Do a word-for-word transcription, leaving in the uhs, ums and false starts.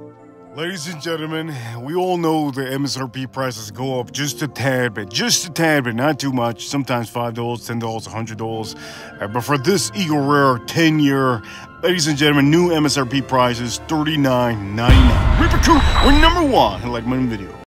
Ladies and gentlemen, we all know the M S R P prices go up just a tad bit, just a tad bit, not too much. Sometimes five dollars, ten dollars, one hundred dollars. Uh, but for this Eagle Rare ten year, ladies and gentlemen, new M S R P prices thirty-nine ninety-nine. Reaper Coupe, we're number one. Like my video.